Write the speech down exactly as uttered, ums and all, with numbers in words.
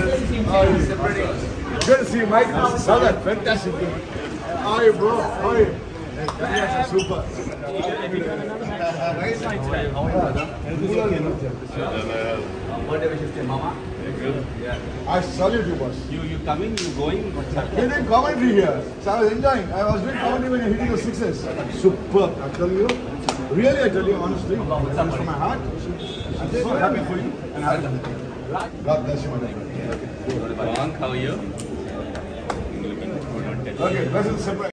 Good to see you, Mike. Brother, fantastic. How are you, bro? How are you? Yes, super. Nice night today. How are you, brother? Birthday wishes to Mama. Good. Yeah. I salute you, boss. You you coming? You going? What's happening? You're doing commentary here, so I was enjoying. I was doing commentary when you're hitting the sixes. Superb, I tell you. Really, I tell you honestly, it comes from my heart. I'm so happy for you. And I God bless you, my friend. How are you? Okay, let's surprise.